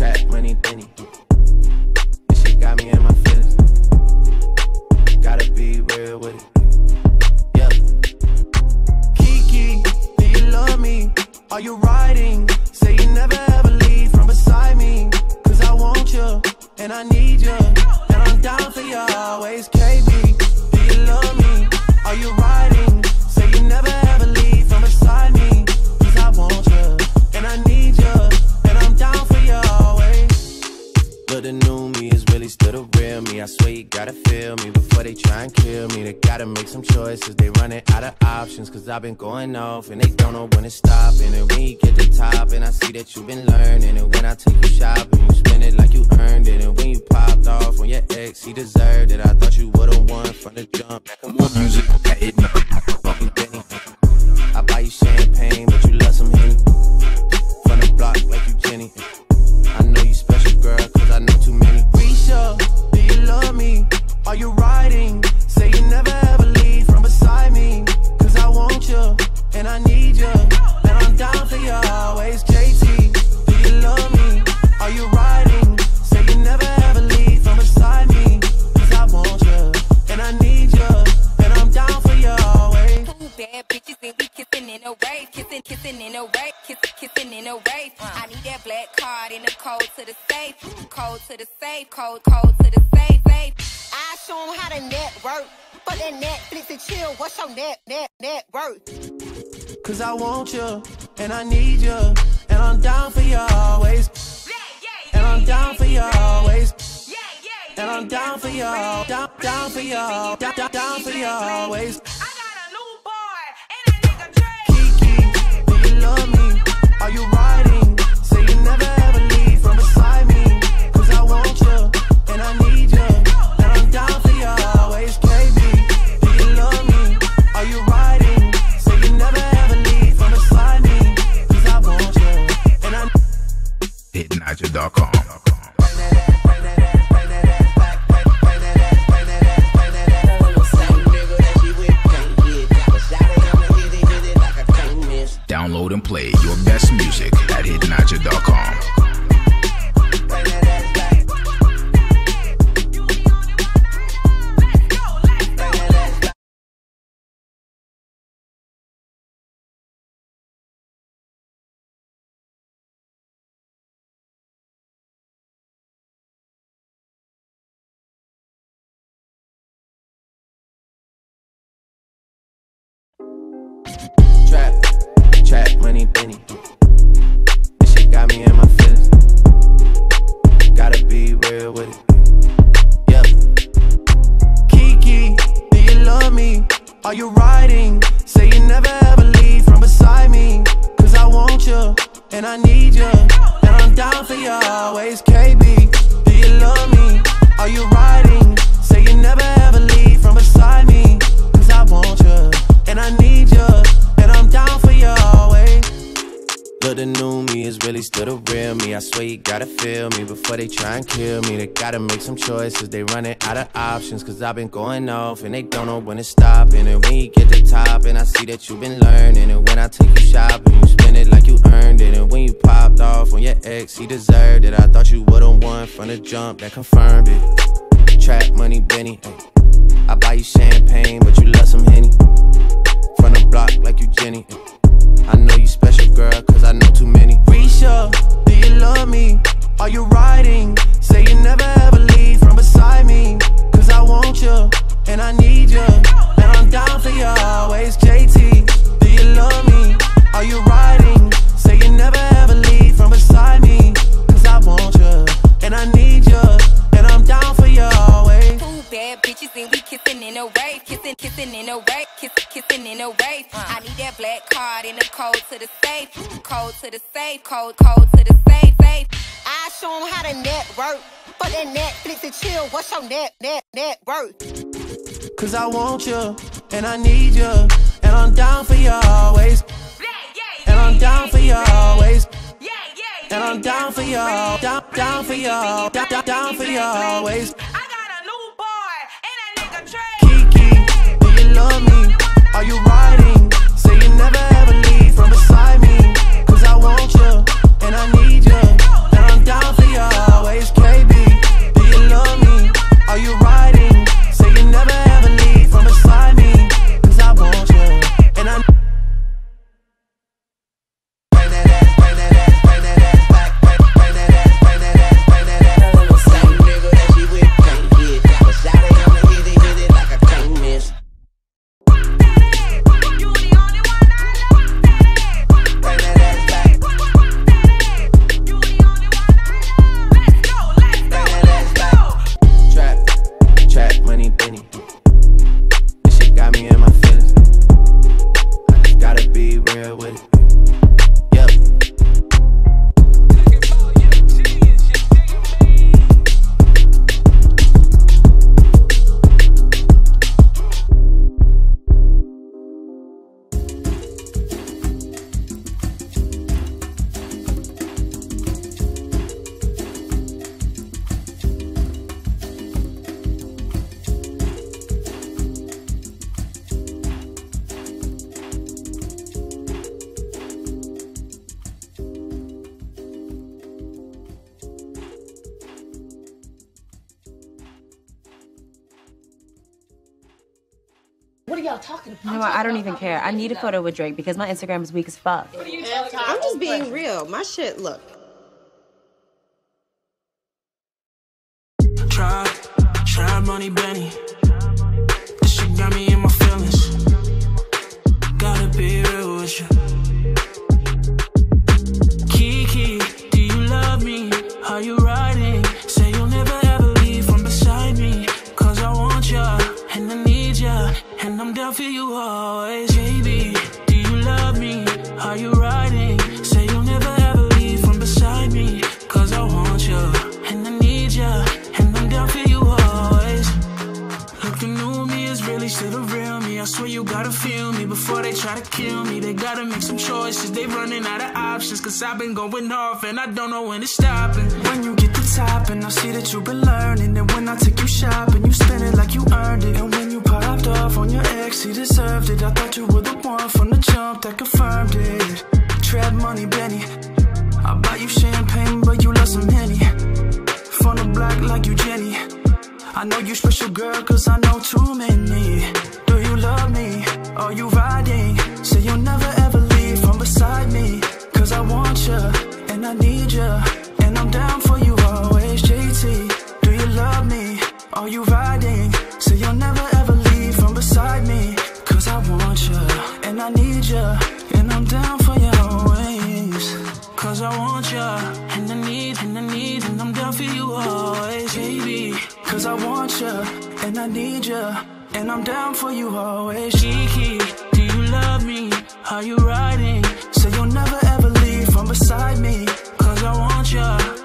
Trap money, Benny. This shit got me in my feelings. Gotta be real with it. Yeah. Kiki, do you love me? Are you riding? Say you never ever leave from beside me. Cause I want you, and I need you, and I'm down for you always. KB, do you love me? Are you riding? Say you never ever leave from beside me. Cause I want you, and I need you, and I'm down for you always. But the new me is really still the real me. I swear you gotta feel me before they try and kill me. They gotta make some choices, they running out of options. Cause I've been going off and they don't know when to stop. And when you get to the top and I see that you've been learning. And when I take you shopping, you spend it like you earned it. And when you popped off on your ex, he deserved it. I thought you would've won from the jump. More music at Hidden. I buy you champagne, but you love some Henny. From the block like you Jenny. I know you special, girl, cause I know too many. Risha, do you love me? Are you riding? Say you never ever leave from beside me. Cause I want you, and I need you, and I'm down for you always. JT, do you love me? Are you riding? Say you never ever leave from beside me. Cause I want you, and I need you, and I'm down for you always. Two bad bitches and we kissing in a wave, kissing in a wave, kissing in a wave. I need that black card in the code to the safe, code to the safe, code to the safe. I show 'em how to network. For that Netflix and chill, what's your net worth? Cause I want you, and I need you, and I'm down for you always. And I'm down for you always. And I'm down for you, down for you, down for you always. I got a new boy, and that nigga Dre. Kiki, do you love me? Are you riding? Say you never ever leave from beside me. Cause I want you, and I need you, and I'm down for you always. KB, do you love me? Are you riding? Say you never ever leave from beside me. Cause I want you, and I HiddenNiger.com. Download and play your best music at HiddenNiger.com. Trap money, Benny. This shit got me in my feelings. Gotta be real with it. Yeah. Kiki, do you love me? Are you riding? Say you never ever leave from beside me. Cause I want you, and I need you, and I'm down for you always. KB, do you love me? Are you riding? Say you never ever leave from beside me. Cause I want you, and I need you, and I'm down for you always. Look, the new me is really still the real me. I swear you gotta feel me before they try and kill me. They gotta make some choices, they running out of options. Cause I've been going off and they don't know when to stop. And when you get to the top and I see that you've been learning. And when I take you shopping, you spend it like you earned it. And when you popped off on your ex, he deserved it. I thought you would've won from the jump, that confirmed it. Trap money, Benny. I buy you champagne, but you love some Henny. From the block like you Jenny. I know you special, girl, cause I know too many. Risha, do you love me? Are you riding? Say you never ever leave from beside me. Cause I want you, and I need you, and I'm down for you always. JT, do you love me? Are you riding? Say you never ever leave from beside me. Cause I want you, and I need you, and I'm down for you always. Two bad bitches and we kissing in a wave, kissing in a wave, kissing in a wave. I need that black card in the code to the safe, code to the safe, code to the safe. I show 'em how to network. For that Netflix and chill, what's your net worth? Cause I want you, and I need you, and I'm down for you always. And I'm down for you always. And I'm down for you, down for you, down for you always. I got a new boy, and that nigga Dre. Kiki, do you love me? Are you riding? Say you never ever leave from beside me. Cause I want you, and I need you, and I'm down for you What are y'all talking about? You know what? I don't even care. I need a photo with Drake because my Instagram is weak as fuck. I'm just being real. My shit, look. Try money, Benny. This shit got me in my feelings. Gotta be real with you. Kiki, do you love me? Are you riding? Say you'll never ever leave from beside me. Cause I want ya, and I need ya, and I'm down for you always. Baby, do you love me? Are you riding? Say you'll never ever leave from beside me. Cause I want ya, and I need ya, and I'm down for you always. Look, the new me is really still the real me. I swear you gotta feel me before they try to kill me. They gotta make some choices, they running out of options. Cause I've been going off and I don't know when it's stopping. When you get the top and I see that you've been learning. And when I take you shopping, you spend it like you earned it. And when you popped off on your ex, he deserved it. I thought you were the one from the jump that confirmed it. Trap money, Benny. I buy you champagne, but you love some Henny. From the block like you Jenny. I know you special, girl, cause I know too many. Do you love me? Are you riding? Say you'll never ever leave from beside me. Cause I want ya, and I need ya, and I'm down for you always. JT, do you love me? Are you riding? Say you'll never ever leave from beside me. Cause I want ya, and I need ya, and I'm down for you always. Cause I want ya, and I need, and I'm down for you always, baby. Cause I want ya, and I need ya, and I'm down for you always. Kiki, do you love me? Are you riding? Say you'll never ever leave from beside me. Cause I want ya,